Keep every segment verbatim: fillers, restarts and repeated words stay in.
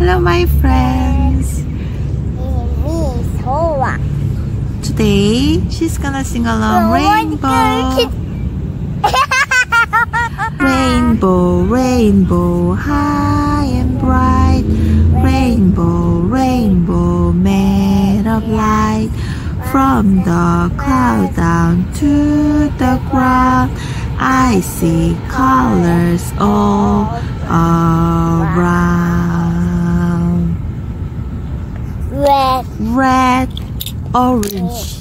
Hello, my friends. Today, she's gonna sing along Rainbow. Rainbow, rainbow, high and bright. Rainbow, rainbow, made of light. From the cloud down to the ground, I see colors all around. Red, Red, orange,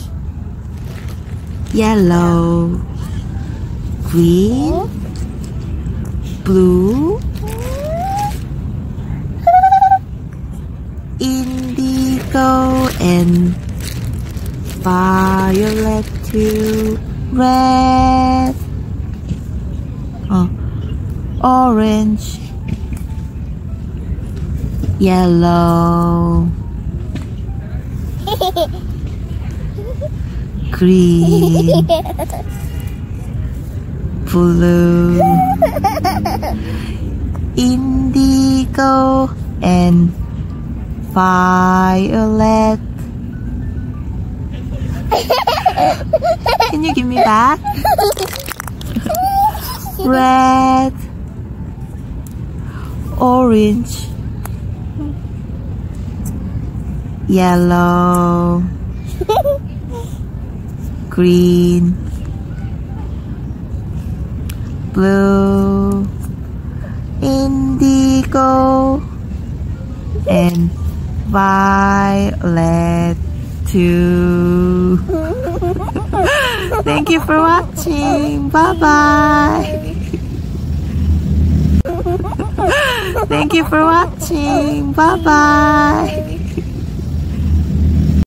yellow, green, blue, indigo, and violet too. Red, oh, orange, yellow, green, blue, indigo, and violet. Can you give me that? Red, orange, yellow, green, blue, indigo, and violet too. Thank you for watching. Bye bye. Thank you for watching. Bye bye.